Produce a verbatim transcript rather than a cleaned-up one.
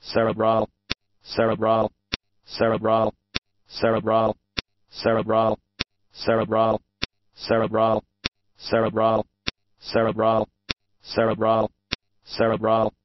cerebrale, cerebrale, cerebrale, cerebrale, cerebrale, cerebrale, cerebrale, cerebrale, cerebrale, cerebrale, cerebrale,